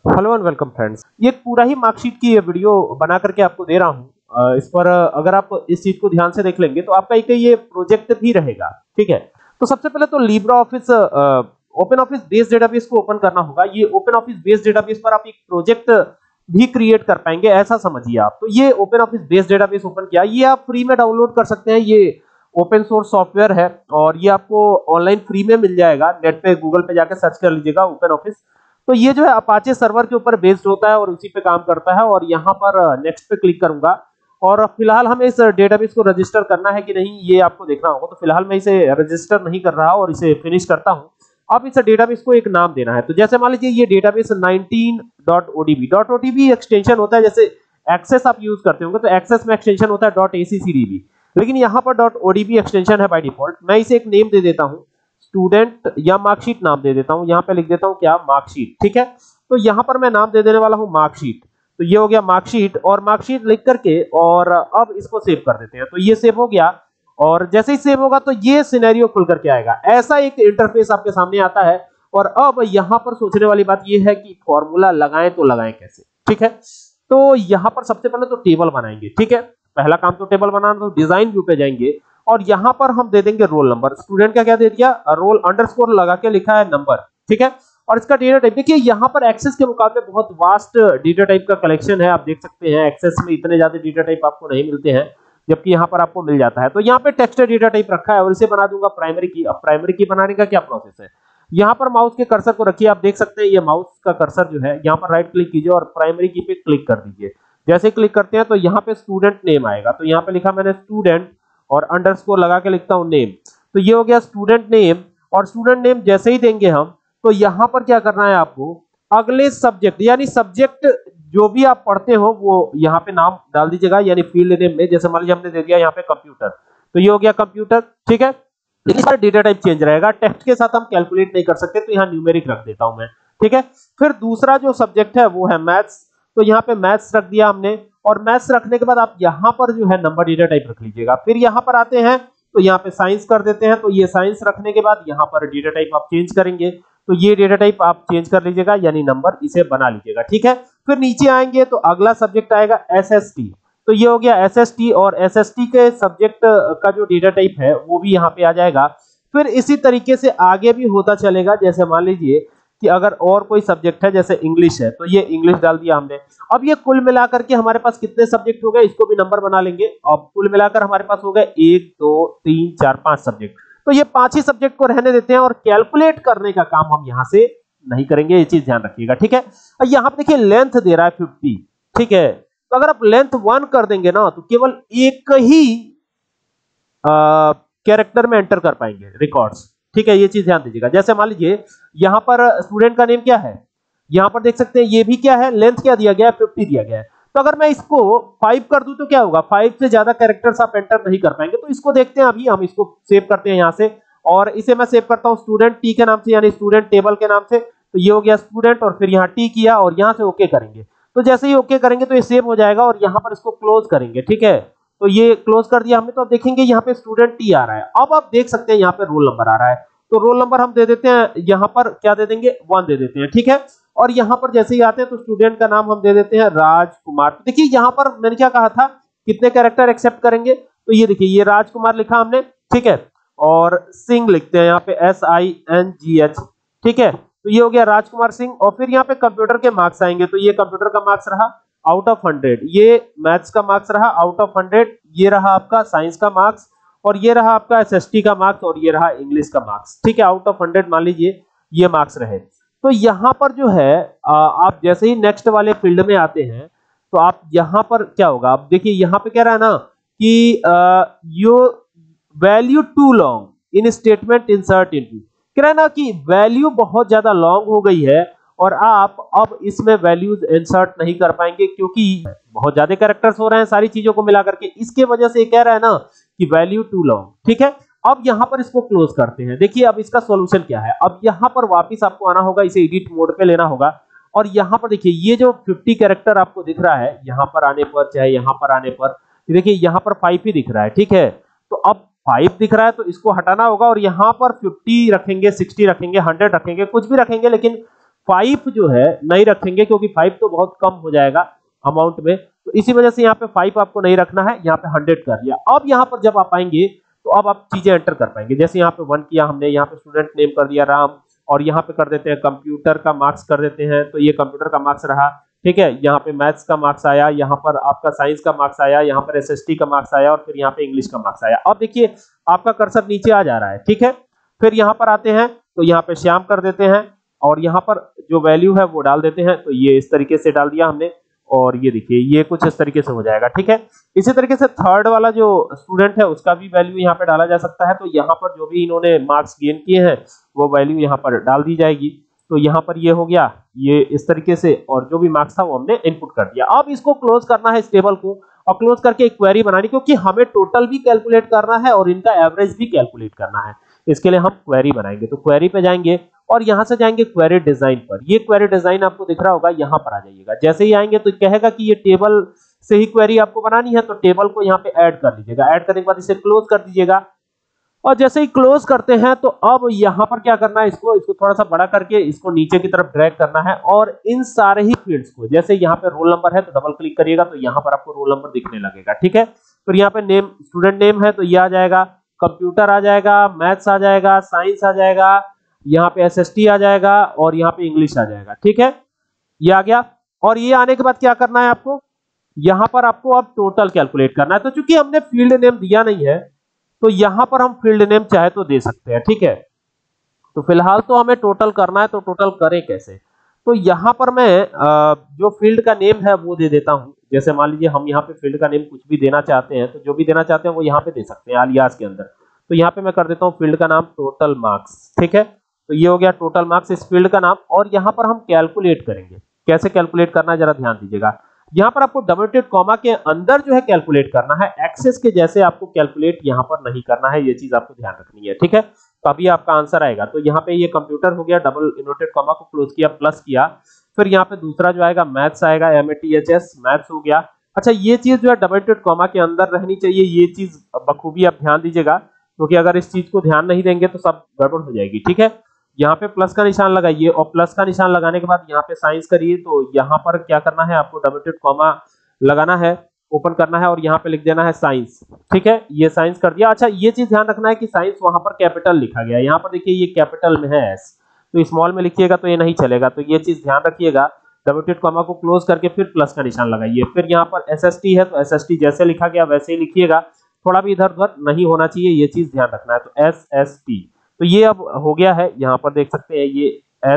Hello and welcome friends. ये पूरा ही marksheet की ये वीडियो बना करके आपको दे रहा हूँ। इस पर अगर आप इस चीज को ध्यान से देख लेंगे तो आपका एक ये प्रोजेक्ट भी रहेगा। ठीक है, तो सबसे पहले तो LibreOffice OpenOffice based database को ओपन करना होगा। ये ओपन ऑफिस बेस्ड डेटाबेस पर आप एक प्रोजेक्ट भी क्रिएट कर पाएंगे, ऐसा समझिए आप। तो ये OpenOffice based database open किया, ये आप फ्री में डाउनलोड कर सकते हैं। ये ओपन सोर्स सॉफ्टवेयर है और ये आपको ऑनलाइन फ्री में मिल जाएगा। नेट पे गूगल पे जाकर सर्च कर लीजिएगा ओपन ऑफिस। तो ये जो है अपाचे सर्वर के ऊपर बेस्ड होता है और उसी पे काम करता है। और यहाँ पर नेक्स्ट पे क्लिक करूंगा और फिलहाल हमें इस डेटाबेस को रजिस्टर करना है कि नहीं ये आपको देखना होगा। तो फिलहाल मैं इसे रजिस्टर नहीं कर रहा और इसे फिनिश करता हूँ। अब इस डेटाबेस को एक नाम देना है। तो जैसे मान लीजिए ये डेटाबेस 19.odb एक्सटेंशन होता है। जैसे एक्सेस आप यूज करते होंगे तो एक्सेस में एक्सटेंशन होता है .accdb, लेकिन यहाँ पर .odb एक्सटेंशन है बाय डिफॉल्ट। मैं इसे एक नेम दे देता हूँ, स्टूडेंट या मार्कशीट नाम दे देता हूं। यहां पे लिख देता हूं क्या, मार्कशीट। ठीक है, तो यहां पर मैं नाम दे देने वाला हूं मार्कशीट। तो ये हो गया मार्कशीट और मार्कशीट लिख करके और अब इसको सेव कर देते हैं। तो ये सेव हो गया और जैसे ही सेव होगा तो ये सिनेरियो खुल करके आएगा। ऐसा एक इंटरफेस आपके सामने आता है। और अब यहां पर सोचने वाली बात ये है कि फॉर्मूला लगाएं तो लगाएं कैसे। ठीक है, तो यहां पर सबसे पहले तो टेबल बनाएंगे। ठीक है, पहला काम तो टेबल बनाना। तो डिजाइन व्यू पे जाएंगे और यहां पर हम दे देंगे रोल नंबर। स्टूडेंट का क्या दे दिया, रोल अंडरस्कोर लगा के लिखा है नंबर। ठीक है, और इसका डेटा टाइप देखिए, यहां पर एक्सेस के मुकाबले बहुत वास्ट डेटा टाइप का कलेक्शन है। आप देख सकते हैं एक्सेस में इतने ज्यादा डेटा टाइप आपको नहीं मिलते हैं, जबकि यहां पर आपको मिल जाता है। तो यहां पे टेक्स्ट डेटा टाइप रखा है और इसे बना दूंगा प्राइमरी की। अब प्राइमरी की बनाने का क्या प्रोसेस है, यहां पर माउस के कर्सर को रखिए। आप देख सकते हैं ये माउस का कर्सर जो है, यहां पर राइट क्लिक कीजिए और प्राइमरी की पे क्लिक कर दीजिए। जैसे क्लिक करते हैं तो यहाँ पे स्टूडेंट नेम आएगा। तो यहाँ पे लिखा मैंने स्टूडेंट और अंडरस्कोर लगा के लिखता हूं नेम। तो ये हो गया स्टूडेंट नेम। और स्टूडेंट नेम जैसे ही देंगे हम, तो यहां पर क्या करना है आपको, अगले सब्जेक्ट यानी सब्जेक्ट जो भी आप पढ़ते हो वो यहाँ पे नाम डाल दीजिएगा, यानी फील्ड नेम में। जैसे मान लीजिए हमने दे दिया यहाँ पे कंप्यूटर, तो ये हो गया कंप्यूटर। ठीक है, लेकिन सारा डेटा टाइप चेंज रहेगा। टेक्स्ट के साथ हम कैलकुलेट नहीं कर सकते, तो यहाँ न्यूमेरिक रख देता हूं मैं। ठीक है, फिर दूसरा जो सब्जेक्ट है वो है मैथ्स। तो यहाँ पे मैथ्स रख दिया हमने और मैथ्स रखने के बाद आप यहाँ पर जो है नंबर डेटा टाइप रख लीजिएगा। फिर यहाँ पर आते हैं तो यहाँ पे साइंस कर देते हैं। तो ये साइंस रखने के बाद यहाँ पर डेटा टाइप आप चेंज करेंगे। तो ये डेटा टाइप आप चेंज कर लीजिएगा, यानी नंबर इसे बना लीजिएगा। ठीक है, फिर नीचे आएंगे तो अगला सब्जेक्ट आएगा एसएसटी। तो ये हो गया एसएसटी और एसएसटी के सब्जेक्ट का जो डेटा टाइप है वो भी यहाँ पे आ जाएगा। फिर इसी तरीके से आगे भी होता चलेगा। जैसे मान लीजिए कि अगर और कोई सब्जेक्ट है, जैसे इंग्लिश है, तो ये इंग्लिश डाल दिया हमने। अब ये कुल मिलाकर के हमारे पास कितने सब्जेक्ट हो गए, इसको भी नंबर बना लेंगे। अब कुल मिलाकर हमारे पास हो गए 1 2 3 4 5 सब्जेक्ट। तो ये 5 ही सब्जेक्ट को रहने देते हैं और कैलकुलेट करने का काम हम यहां से नहीं करेंगे, ये चीज ध्यान रखिएगा। ठीक है, यहां पे देखिए लेंथ दे रहा है 50। ठीक है, तो अगर आप लेंथ 1 कर देंगे ना तो केवल एक ही कैरेक्टर में एंटर कर पाएंगे रिकॉर्ड्स। ठीक है, ये चीज ध्यान दीजिएगा। जैसे मान लीजिए यहां पर स्टूडेंट का नेम क्या है, यहां पर देख सकते हैं ये भी क्या है, लेंथ क्या दिया गया है, 50 दिया गया है। तो अगर मैं इसको 5 कर दूं तो क्या होगा, 5 से ज्यादा कैरेक्टर्स आप एंटर नहीं कर पाएंगे। तो इसको देखते हैं, अभी हम इसको सेव करते हैं यहां से और इसे मैं सेव करता हूं स्टूडेंट टी के नाम से, यानी स्टूडेंट टेबल के नाम से। तो ये हो गया स्टूडेंट और फिर यहाँ टी किया और यहां से ओके करेंगे। तो जैसे ही ओके करेंगे तो ये सेव हो जाएगा और यहां पर इसको क्लोज करेंगे। ठीक है, तो ये क्लोज कर दिया हमने। तो अब देखेंगे यहाँ पे स्टूडेंट टी आ रहा है। अब आप देख सकते हैं यहाँ पे रोल नंबर आ रहा है। तो रोल नंबर हम दे देते हैं, यहाँ पर क्या दे देंगे, 1 दे देते हैं। ठीक है, और यहाँ पर जैसे ही आते हैं तो स्टूडेंट का नाम हम दे देते हैं राजकुमार। तो देखिए यहाँ पर मैंने क्या कहा था, कितने कैरेक्टर एक्सेप्ट करेंगे। तो ये देखिए ये राजकुमार लिखा हमने। ठीक है, और सिंह लिखते हैं यहाँ पे SINGH। ठीक है, तो ये हो गया राजकुमार सिंह। और फिर यहाँ पे कंप्यूटर के मार्क्स आएंगे। तो ये कंप्यूटर का मार्क्स रहा आउट ऑफ 100, ये मैथ्स का मार्क्स रहा आउट ऑफ 100, ये रहा आपका साइंस का मार्क्स और ये रहा आपका एसएसटी का मार्क्स और ये रहा इंग्लिश का मार्क्स। ठीक है, आउट ऑफ 100 मान लीजिए ये मार्क्स रहे। तो यहाँ पर जो है आप जैसे ही नेक्स्ट वाले फील्ड में आते हैं तो आप यहाँ पर क्या होगा, आप देखिए यहाँ पे कह रहा है ना कि यो value too long in statement insert into, कह रहा है ना कि वैल्यू बहुत ज्यादा लॉन्ग हो गई है और आप अब इसमें वैल्यूज इंसर्ट नहीं कर पाएंगे क्योंकि बहुत ज्यादा कैरेक्टर्स हो रहे हैं सारी चीजों को मिला करके। इसके वजह से कह रहा है ना कि वैल्यू टू लॉन्ग। ठीक है, अब यहां पर इसको क्लोज करते हैं। देखिए अब इसका सॉल्यूशन क्या है, अब यहां पर वापस आपको आना होगा, इसे एडिट मोड पे लेना होगा और यहां पर देखिए ये जो 50 कैरेक्टर आपको दिख रहा है, यहां पर आने पर चाहे यहां पर आने पर देखिए यहां पर 5 ही दिख रहा है। ठीक है, तो अब 5 दिख रहा है तो इसको हटाना होगा और यहां पर 50 रखेंगे, 60 रखेंगे, 100 रखेंगे, कुछ भी रखेंगे, लेकिन 5 जो है नहीं रखेंगे, क्योंकि 5 तो बहुत कम हो जाएगा अमाउंट में, तो इसी वजह से यहाँ पे 5 आपको नहीं रखना है, यहाँ पे 100 कर लिया। अब यहाँ पर जब आप आएंगे तो अब आप चीजें एंटर कर पाएंगे, जैसे यहाँ पे 1 किया हमने, यहाँ पे स्टूडेंट नेम कर दिया राम, और यहाँ पे कर देते हैं कंप्यूटर का मार्क्स कर देते हैं, तो ये कंप्यूटर का मार्क्स रहा, ठीक है। यहाँ पे मैथ्स का मार्क्स आया, यहाँ पर आपका साइंस का मार्क्स आया, यहाँ पर एसएसटी का मार्क्स आया, और फिर यहाँ पे इंग्लिश का मार्क्स आया। अब देखिए आपका कर्सर नीचे आ जा रहा है, ठीक है। फिर यहाँ पर आते हैं तो यहाँ पे श्याम कर देते हैं, और यहाँ पर जो वैल्यू है वो डाल देते हैं, तो ये इस तरीके से डाल दिया हमने, और ये देखिए ये कुछ इस तरीके से हो जाएगा, ठीक है। इसी तरीके से थर्ड वाला जो स्टूडेंट है उसका भी वैल्यू यहाँ पे डाला जा सकता है, तो यहाँ पर जो भी इन्होंने मार्क्स गेन किए हैं वो वैल्यू यहाँ पर डाल दी जाएगी। तो यहाँ पर ये हो गया, ये इस तरीके से, और जो भी मार्क्स था वो हमने इनपुट कर दिया। अब इसको क्लोज करना है इस टेबल को, और क्लोज करके एक क्वेरी बनानी, क्योंकि हमें टोटल भी कैलकुलेट करना है और इनका एवरेज भी कैलकुलेट करना है। इसके लिए हम क्वेरी बनाएंगे, तो क्वेरी पे जाएंगे और यहां से जाएंगे क्वेरी डिजाइन पर। ये क्वेरी डिजाइन आपको दिख रहा होगा, यहां पर आ जाइएगा। जैसे ही आएंगे तो कहेगा कि ये टेबल से ही क्वेरी आपको बनानी है, तो टेबल को यहाँ पे ऐड कर लीजिएगा। ऐड करने के बाद इसे क्लोज कर दीजिएगा, और जैसे ही क्लोज करते हैं तो अब यहाँ पर क्या करना है, इसको थोड़ा सा बड़ा करके इसको नीचे की तरफ ड्रैग करना है, और इन सारे ही फील्ड्स को, जैसे यहाँ पे रोल नंबर है तो डबल क्लिक करिएगा तो यहाँ पर आपको रोल नंबर दिखने लगेगा, ठीक है। फिर यहाँ पे नेम, स्टूडेंट नेम है तो ये आ जाएगा, कंप्यूटर आ जाएगा, मैथ्स आ जाएगा, साइंस आ जाएगा, यहाँ पे एसएसटी आ जाएगा, और यहाँ पे इंग्लिश आ जाएगा, ठीक है। ये आ गया, और ये आने के बाद क्या करना है आपको, यहाँ पर आपको अब टोटल कैलकुलेट करना है। तो चूंकि हमने फील्ड नेम दिया नहीं है तो यहाँ पर हम फील्ड नेम चाहे तो दे सकते हैं, ठीक है। तो फिलहाल तो हमें टोटल करना है, तो टोटल करें कैसे, तो यहाँ पर मैं जो फील्ड का नेम है वो दे देता हूँ। जैसे मान लीजिए हम यहाँ पे फील्ड का नेम कुछ भी देना चाहते हैं, तो जो भी देना चाहते हैं वो यहाँ पे दे सकते हैं आलियास के अंदर। तो यहाँ पे मैं कर देता हूँ फील्ड का नाम टोटल मार्क्स, ठीक है। तो ये हो गया टोटल मार्क्स इस फील्ड का नाम, और यहाँ पर हम कैलकुलेट करेंगे। कैसे कैलकुलेट करना है जरा ध्यान दीजिएगा। यहाँ पर आपको डबल टिक कॉमा के अंदर जो है कैलकुलेट करना है, एक्सेस के जैसे आपको कैलकुलेट यहाँ पर नहीं करना है, ये चीज आपको ध्यान रखनी है, ठीक है। तो अभी आपका आंसर आएगा, तो यहाँ पे ये कंप्यूटर हो गया, डबल इनवर्टेड कॉमा को क्लोज किया, प्लस किया, फिर यहाँ पे दूसरा जो आएगा मैथ्स आएगा, MATHS मैथ्स हो गया। अच्छा, ये चीज जो है डबल इनवर्टेड कॉमा के अंदर रहनी चाहिए, ये चीज बखूबी आप ध्यान दीजिएगा, क्योंकि अगर इस चीज को ध्यान नहीं देंगे तो सब गड़बड़ हो जाएगी, ठीक है। यहाँ पे प्लस का निशान लगाइए, और प्लस का निशान लगाने के बाद यहाँ पे साइंस करिए, तो यहाँ पर क्या करना है आपको, डबल इनवर्टेड कॉमा लगाना है, ओपन करना है, और यहाँ पे लिख देना है साइंस, ठीक है। ये साइंस कर दिया। अच्छा, ये चीज ध्यान रखना है कि साइंस वहां पर कैपिटल लिखा गया है, यहाँ पर देखिए ये कैपिटल में है एस, तो स्मॉल में लिखिएगा तो ये नहीं चलेगा, तो ये चीज ध्यान रखिएगा। डबल इनवर्टेड कॉमा को क्लोज करके फिर प्लस का निशान लगाइए, फिर यहाँ पर SST है तो SST जैसे लिखा गया वैसे ही लिखिएगा, थोड़ा भी इधर उधर नहीं होना चाहिए, ये चीज ध्यान रखना है। तो SST, तो ये अब हो गया है, यहाँ पर देख सकते हैं ये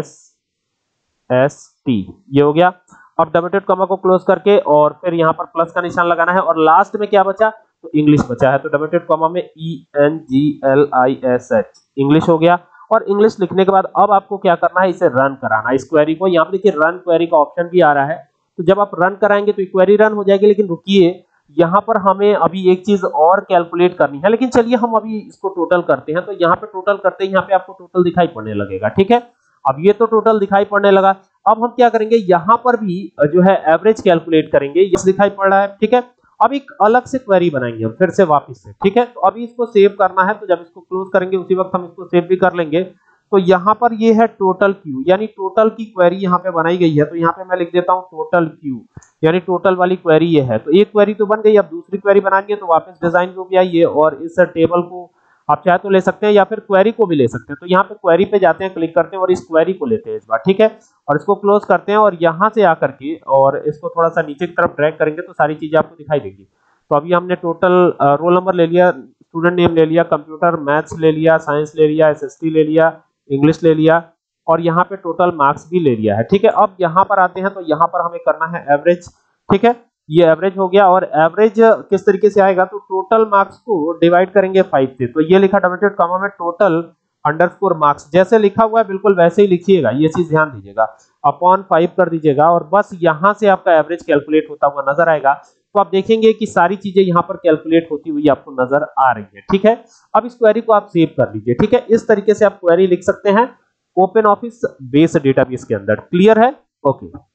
SST ये हो गया। अब डबल इनवर्टेड कॉमा को क्लोज करके और फिर यहाँ पर प्लस का निशान लगाना है, और लास्ट में क्या बचा, तो इंग्लिश बचा है, तो डबल इनवर्टेड कॉमा में ENGLISH इंग्लिश हो गया। और इंग्लिश लिखने के बाद अब आपको क्या करना है, इसे रन कराना है इस क्वेरी को। यहाँ पे देखिए रन क्वेरी का ऑप्शन भी आ रहा है, तो जब आप रन कराएंगे तो क्वेरी रन हो जाएगी। लेकिन रुकिए, यहाँ पर हमें अभी एक चीज और कैलकुलेट करनी है, लेकिन चलिए हम अभी इसको टोटल करते हैं। तो यहाँ पे टोटल करते हैं, यहाँ पे आपको टोटल दिखाई पड़ने लगेगा, ठीक है। अब ये तो टोटल दिखाई पड़ने लगा, अब हम क्या करेंगे, यहाँ पर भी जो है एवरेज कैलकुलेट करेंगे, ये दिखाई पड़ रहा है, ठीक है। अब एक अलग से क्वेरी बनाएंगे हम फिर से वापस से, ठीक है। तो अभी इसको सेव करना है, तो जब इसको क्लोज करेंगे उसी वक्त हम इसको सेव भी कर लेंगे। तो यहाँ पर ये है टोटल क्यू, यानी टोटल की क्वेरी यहाँ पे बनाई गई है। तो यहाँ पे मैं लिख देता हूँ टोटल क्यू, यानी टोटल वाली क्वेरी ये है। तो एक क्वेरी तो बन गई, अब दूसरी क्वेरी बनानी है, तो वापस डिजाइन व्यू पे आइए और इस टेबल को आप चाहे तो ले सकते हैं या फिर क्वेरी को भी ले सकते हैं। तो यहाँ पे क्वेरी पे जाते हैं, क्लिक करते हैं और इस क्वेरी को लेते हैं इस बार, ठीक है। और इसको क्लोज करते हैं और यहाँ से आकर के और इसको थोड़ा सा नीचे की तरफ ड्रैग करेंगे तो सारी चीजें आपको दिखाई देंगी। तो अभी हमने टोटल रोल नंबर ले लिया, स्टूडेंट नेम ले लिया, कंप्यूटर मैथ्स ले लिया, साइंस ले लिया, SST ले लिया, इंग्लिश ले लिया, और यहाँ पे टोटल मार्क्स भी ले लिया है, ठीक है। अब यहाँ पर आते हैं, तो यहाँ पर हमें करना है एवरेज, ठीक है। ये एवरेज हो गया, और एवरेज किस तरीके से आएगा, तो टोटल मार्क्स को डिवाइड करेंगे 5 से। तो ये लिखा डबल इनवर्टेड कॉमा में टोटल अंडरस्कोर मार्क्स, जैसे लिखा हुआ है बिल्कुल वैसे ही लिखिएगा, ये चीज ध्यान दीजिएगा, अपॉन 5 कर दीजिएगा, और बस यहाँ से आपका एवरेज कैलकुलेट होता हुआ नजर आएगा। तो आप देखेंगे कि सारी चीजें यहाँ पर कैलकुलेट होती हुई आपको नजर आ रही है, ठीक है। अब इस क्वेरी को आप सेव कर लीजिए, ठीक है। इस तरीके से आप क्वेरी लिख सकते हैं ओपन ऑफिस बेस डेटाबेस के अंदर। क्लियर है? ओके।